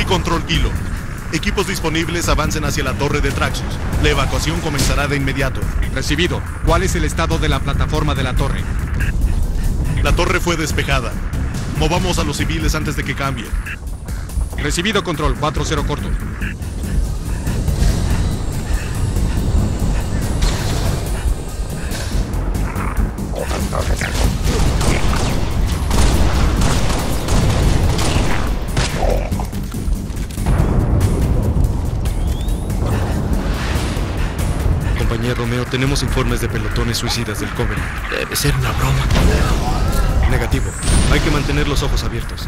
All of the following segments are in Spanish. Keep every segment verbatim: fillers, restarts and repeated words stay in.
Control Kilo. Equipos disponibles, avancen hacia la torre de Traxxus. La evacuación comenzará de inmediato. Recibido. ¿Cuál es el estado de la plataforma de la torre? La torre fue despejada. Movamos a los civiles antes de que cambie. Recibido, Control. cuatro cero corto. Compañía Romeo, tenemos informes de pelotones suicidas del Covenant. Debe ser una broma. Negativo. Hay que mantener los ojos abiertos.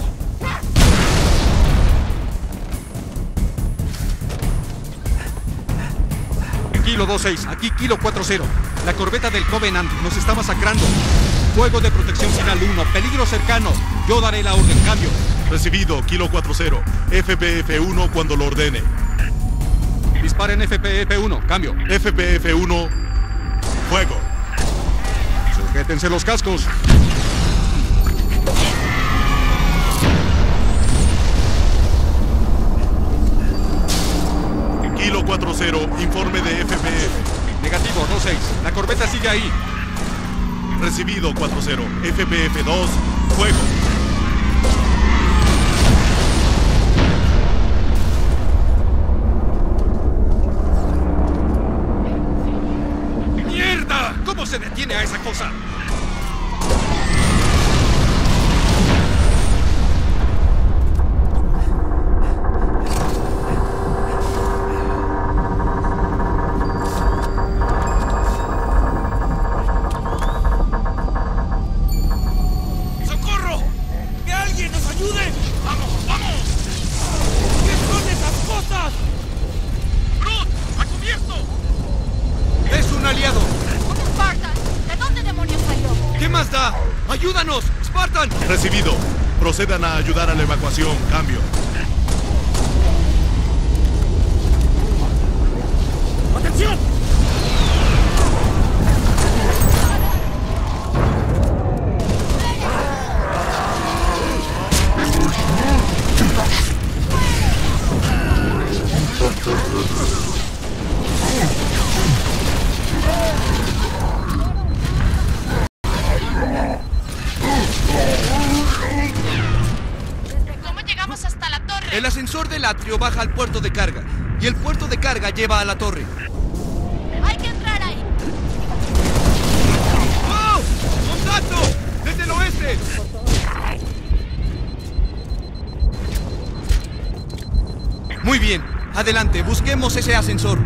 Kilo dos seis, aquí Kilo cuatro cero. La corbeta del Covenant nos está masacrando. Fuego de protección final uno, peligro cercano. Yo daré la orden, cambio. Recibido, Kilo cuatro cero. F P F uno cuando lo ordene. Disparen F P F uno, cambio. F P F uno, fuego. Sujétense los cascos. Kilo cuatro cero, informe de F P F. Negativo, dos seis. La corbeta sigue ahí. Recibido, cuatro cero. F P F dos, fuego. ¡Mierda! ¿Cómo se detiene a esa cosa? ¡Ayúdanos! ¡Spartan! Recibido. Procedan a ayudar a la evacuación. Cambio. ¡Atención! El ascensor del atrio baja al puerto de carga y el puerto de carga lleva a la torre. ¡Hay que entrar ahí! ¡Oh! ¡Contacto! ¡Desde el oeste! Muy bien. Adelante, busquemos ese ascensor.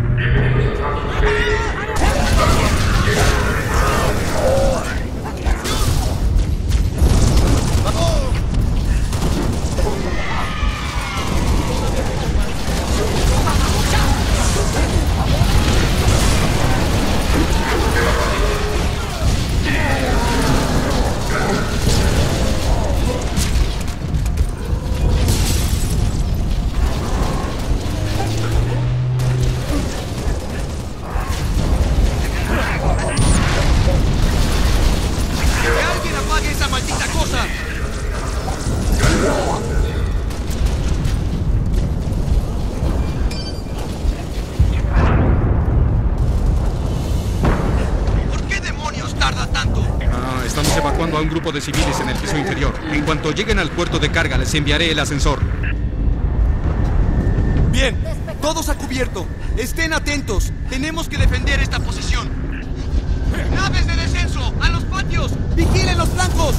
A un grupo de civiles en el piso inferior. En cuanto lleguen al puerto de carga, les enviaré el ascensor. Bien, todos a cubierto. Estén atentos. Tenemos que defender esta posición. ¡Naves de descenso! ¡A los patios! ¡Vigilen los flancos!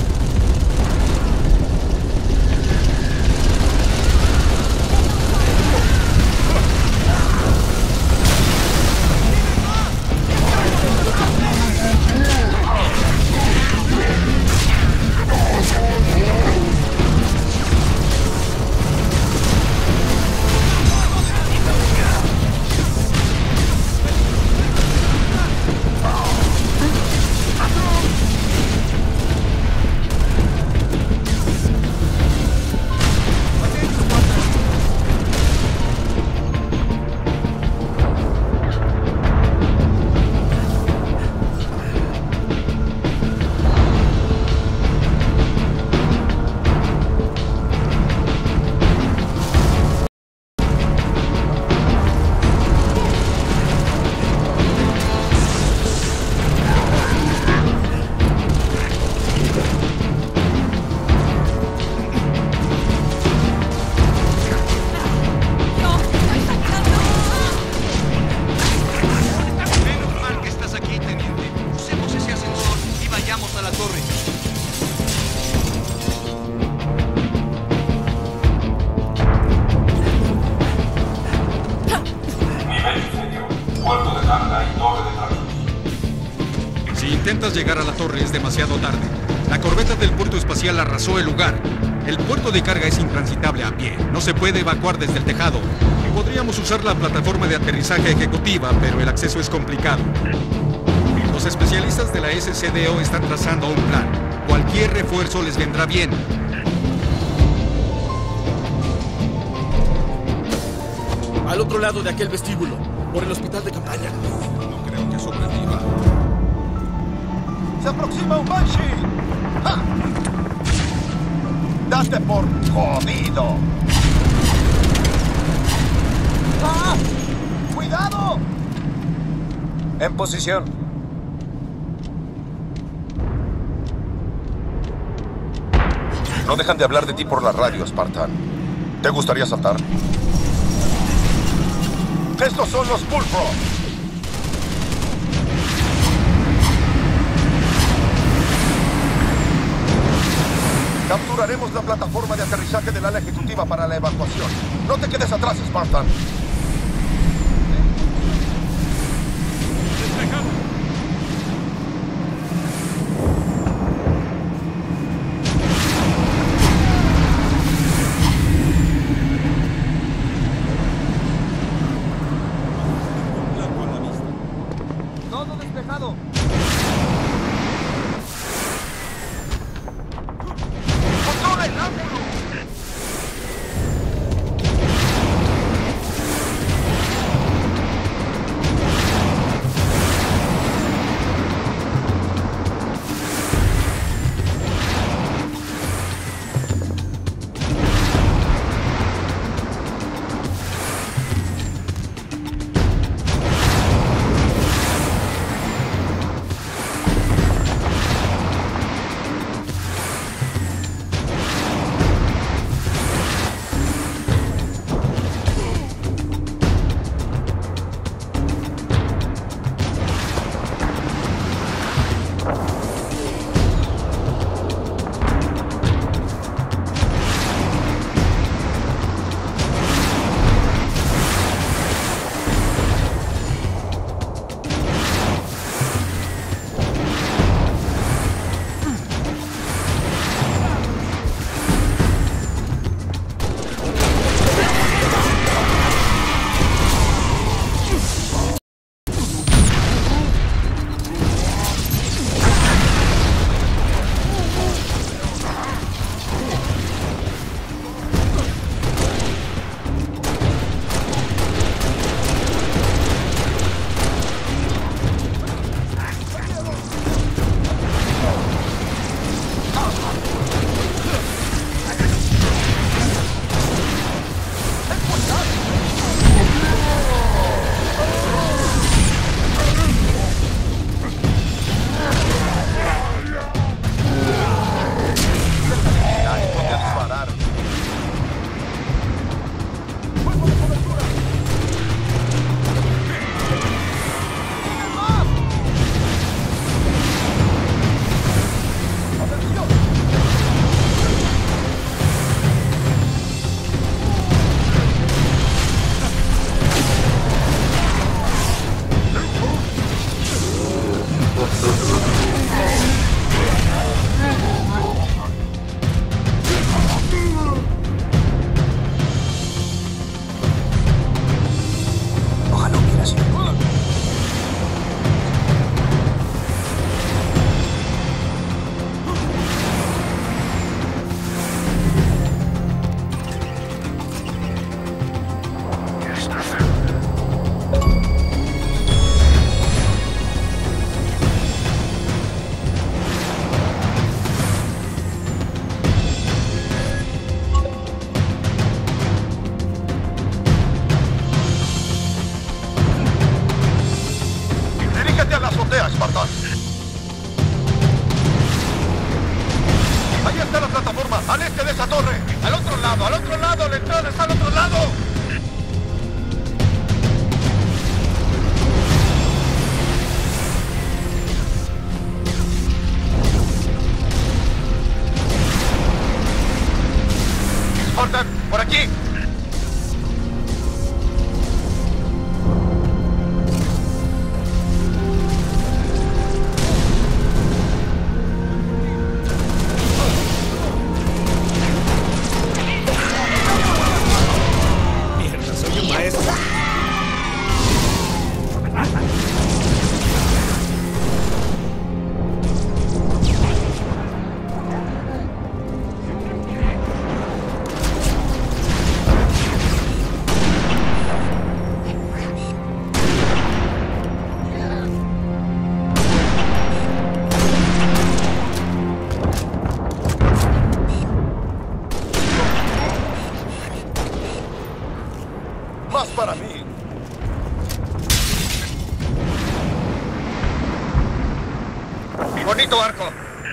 torre es demasiado tarde. La corbeta del puerto espacial arrasó el lugar. El puerto de carga es intransitable a pie. No se puede evacuar desde el tejado. Podríamos usar la plataforma de aterrizaje ejecutiva, pero el acceso es complicado. Los especialistas de la S C D O están trazando un plan. Cualquier refuerzo les vendrá bien. Al otro lado de aquel vestíbulo, por el hospital de campaña. No creo que sobreviva. ¡Se aproxima un Banshee! ¡Ja! ¡Date por jodido! ¡Ah! ¡Cuidado! En posición. No dejan de hablar de ti por la radio, Spartan. ¿Te gustaría saltar? ¡Estos son los Bullfrog! Capturaremos la plataforma de aterrizaje del ala ejecutiva para la evacuación. No te quedes atrás, Spartan. Todo despejado. ¡Controla el ángulo! Ahí está la plataforma, al este de esa torre. Al otro lado, al otro lado, la entrada está al otro lado. Spartan, por aquí. para mí. Bonito arco.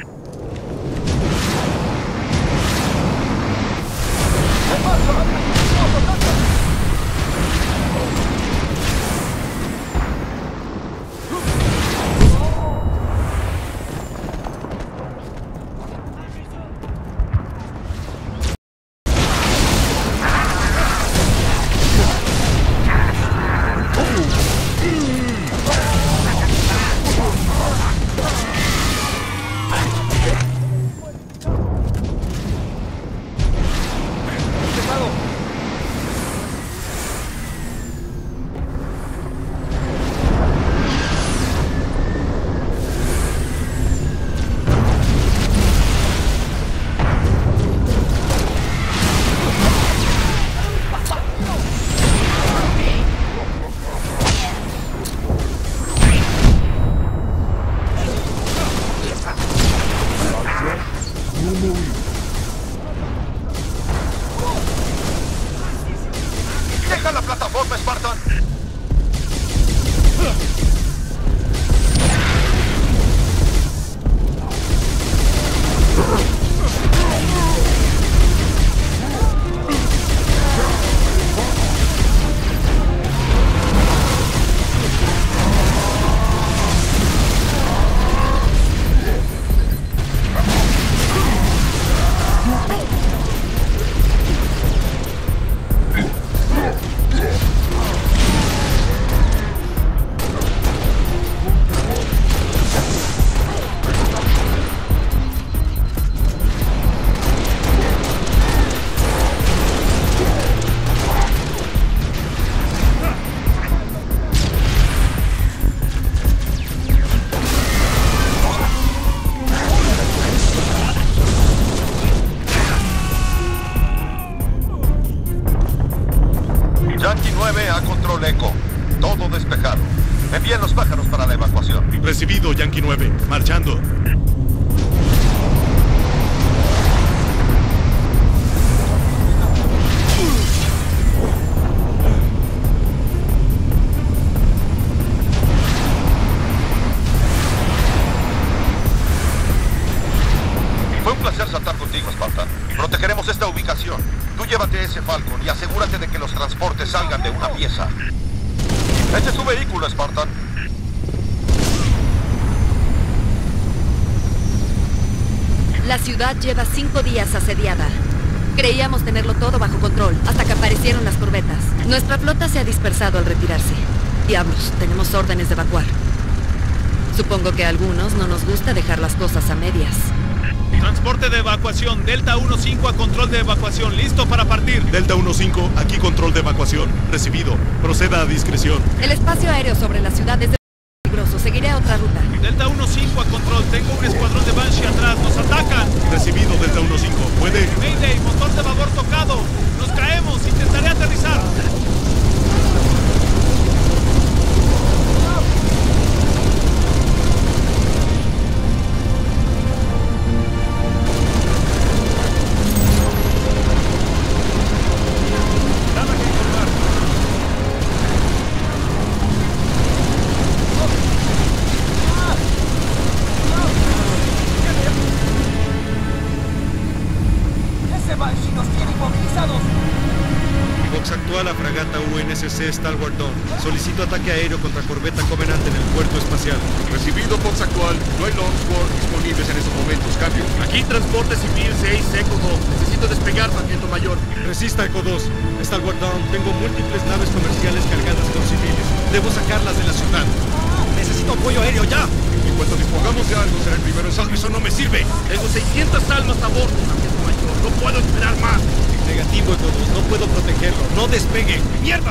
¡Deja la plataforma, Spartan! Yankee nueve a control eco. Todo despejado. Envíen los pájaros para la evacuación. Recibido, Yankee nueve. Marchando. Fue un placer saltar contigo, Spartan. Protegeremos esta ubicación. Tú llévate ese Falcon y asegúrate de que los transportes salgan de una pieza. Este es tu vehículo, Spartan. La ciudad lleva cinco días asediada. Creíamos tenerlo todo bajo control, hasta que aparecieron las corbetas. Nuestra flota se ha dispersado al retirarse. Diablos, tenemos órdenes de evacuar. Supongo que a algunos no nos gusta dejar las cosas a medias. Transporte de evacuación, Delta uno cinco a control de evacuación, listo para partir. Delta uno cinco, aquí control de evacuación. Recibido. Proceda a discreción. El espacio aéreo sobre la ciudad es peligroso. Seguiré otra ruta. Delta uno cinco a control, tengo un escuadrón de Banshee atrás, nos atacan. Recibido, Delta uno cinco. ¿Puede? Mayday, motor de vapor tocado. Nos caemos, intentaré aterrizar. Fox actual a fragata U N S C Stalwart Dawn. Solicito ataque aéreo contra corbeta Covenant en el puerto espacial. Recibido, Fox actual. No hay Longsword disponibles en estos momentos. Cambio. Aquí transporte civil seis, Eco dos. Necesito despegar, sargento mayor. Resista, Eco dos. Stalwart Dawn, tengo múltiples naves comerciales cargadas con civiles. Debo sacarlas de la ciudad. Necesito apoyo aéreo ya. En cuanto dispongamos de algo, será el primero en salir. Eso no me sirve. Tengo seiscientas almas a bordo, sargento mayor. No puedo esperar más. Negativo, Eco dos. No puedo protegerlo. No despegue. ¡Mierda!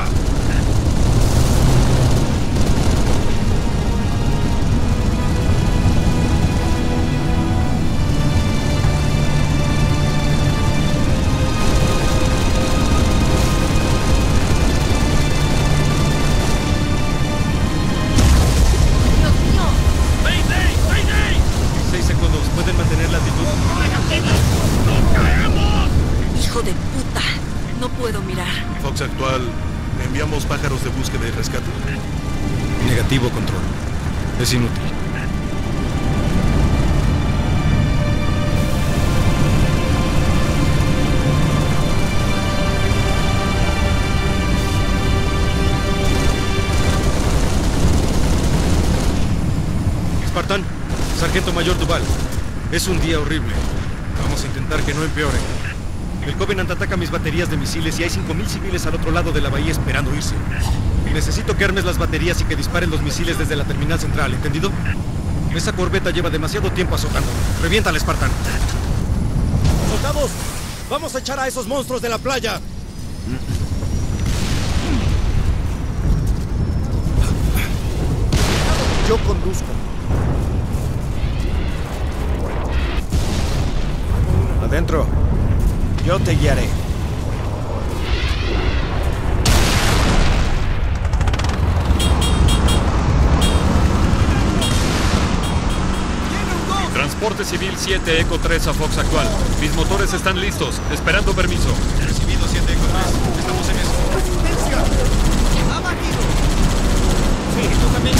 Hijo de puta. No puedo mirar. Fox actual. ¿Enviamos pájaros de búsqueda y rescate? Negativo, control. Es inútil. Espartán, Sargento Mayor Duval. Es un día horrible. Vamos a intentar que no empeore. El Covenant ataca mis baterías de misiles y hay cinco mil civiles al otro lado de la bahía esperando irse. Necesito que armes las baterías y que disparen los misiles desde la terminal central, ¿entendido? Esa corbeta lleva demasiado tiempo azotando. Reviéntala, Spartan. ¡Soldados! ¡Vamos a echar a esos monstruos de la playa! Yo conduzco. Adentro. Yo te guiaré. Transporte Civil siete Eco tres a Fox Actual. Mis motores están listos, esperando permiso. Recibido siete Eco tres. Estamos en eso. ¡Resistencia! ¡Abatido! Sí, tú también.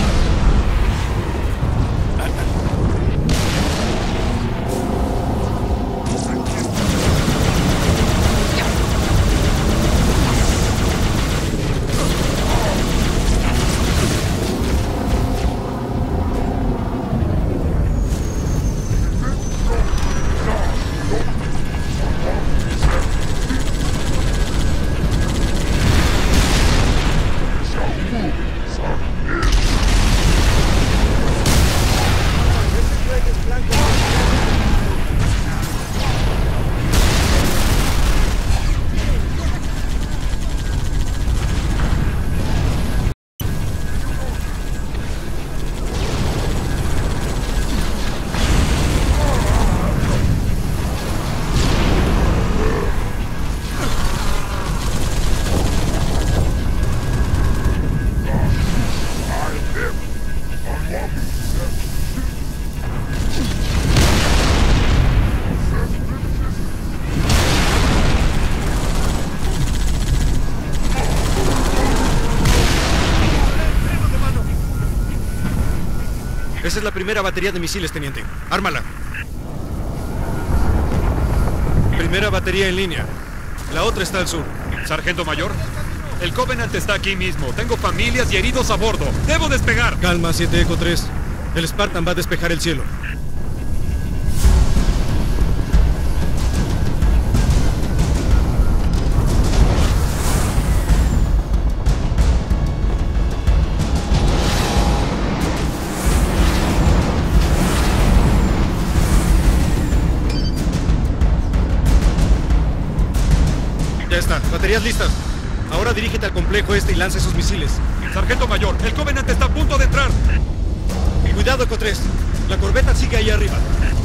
Esa es la primera batería de misiles, teniente. Ármala. Primera batería en línea. La otra está al sur. Sargento Mayor, el Covenant está aquí mismo. Tengo familias y heridos a bordo. ¡Debo despegar! Calma, siete Eco tres. El Spartan va a despejar el cielo. Ya está, baterías listas. Ahora dirígete al complejo este y lanza esos misiles. Sargento Mayor, el Covenant está a punto de entrar. Cuidado, Eco tres. La corbeta sigue ahí arriba.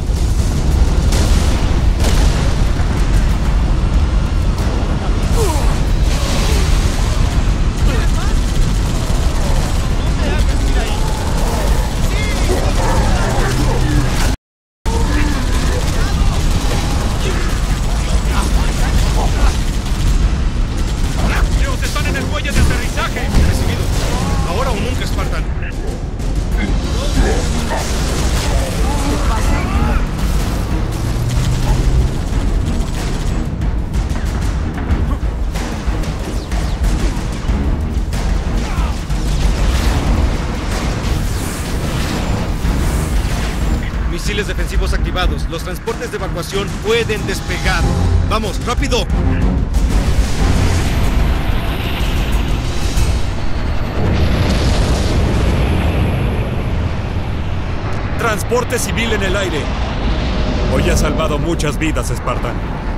Dios, están en el muelle de aterrizaje. Recibido. Ahora o nunca, Spartan. Misiles defensivos activados. Los transportes de evacuación pueden despegar. ¡Vamos, rápido! Transporte civil en el aire. Hoy ha salvado muchas vidas, Spartan.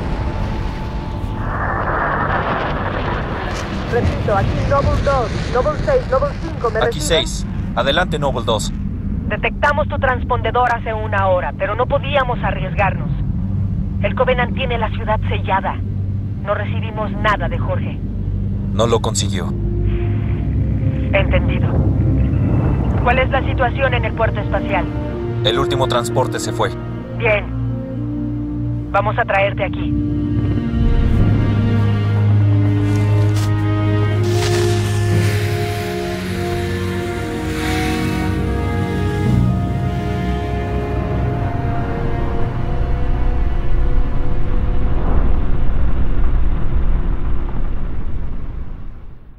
Repito, aquí Noble dos, Noble seis, Noble cinco, ¿me Aquí reciben? seis. Adelante, Noble dos. Detectamos tu transpondedor hace una hora, pero no podíamos arriesgarnos. El Covenant tiene la ciudad sellada. No recibimos nada de Jorge. No lo consiguió. Entendido. ¿Cuál es la situación en el puerto espacial? El último transporte se fue. Bien. Vamos a traerte aquí.